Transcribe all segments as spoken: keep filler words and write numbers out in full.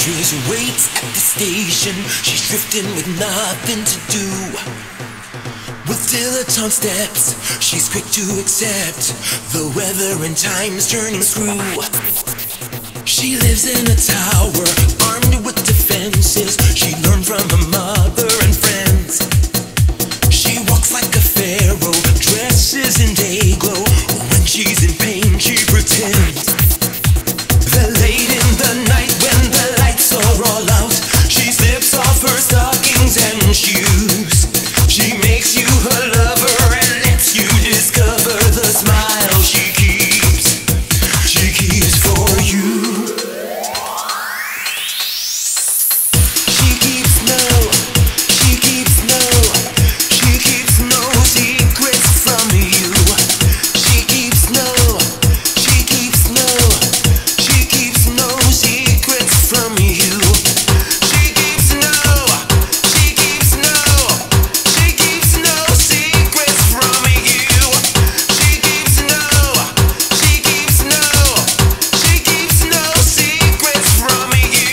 waitress waits at the station. She's drifting with nothing to do. With dilettante steps, she's quick to accept the weather and time's turning screw. She lives in a tower, armed with defenses. She learned from her mother and friends. She walks like a pharaoh, dresses in day glow. When she's in pain, she pretends that late in the night, when the lights are all out, she slips off her stockings and shoes. She makes you her lover and lets you discover the smile she keeps. She keeps for you. She keeps no, she keeps no, she keeps no secrets from you. She keeps no, she keeps no, she keeps no secrets from you. She keeps no, she keeps no, she keeps no secrets from you. She keeps no, she keeps no, she keeps no secrets from you.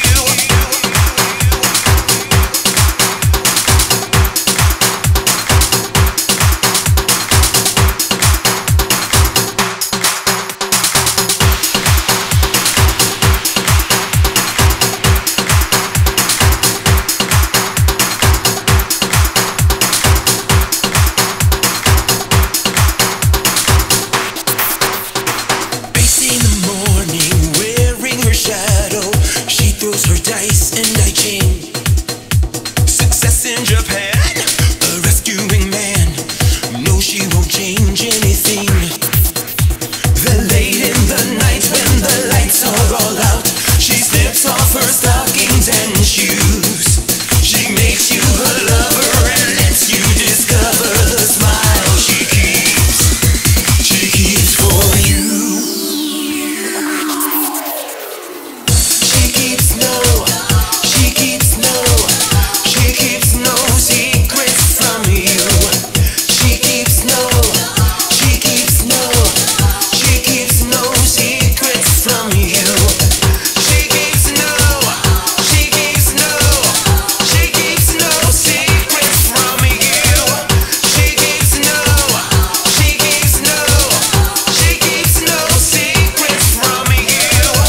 Facing the morning, wearing her shadow, she throws her dice and I chain. Success in Japan, a rescuing man. No, she won't change anything. Then late in the night, when the lights are all out, she slips off her stockings and shoes. She makes you her lover and lets you discover the smile she keeps. She keeps for you. She keeps no, she keeps no, she keeps no secrets from you. She keeps no, she keeps no, she keeps no secrets from you. She keeps no, she keeps no, she keeps no secrets from you. She keeps no, she keeps no, she keeps no secrets from you.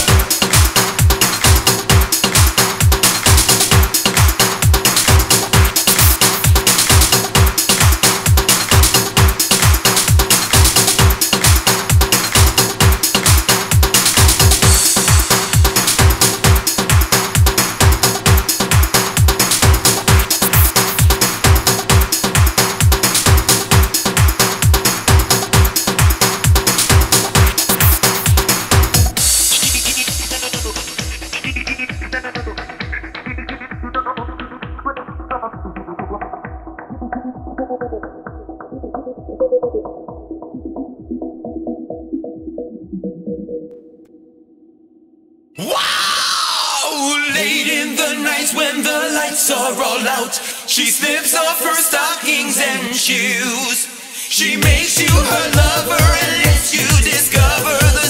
Wow! Late in the nights, when the lights are all out, she slips off her stockings and shoes. She makes you her lover and lets you discover the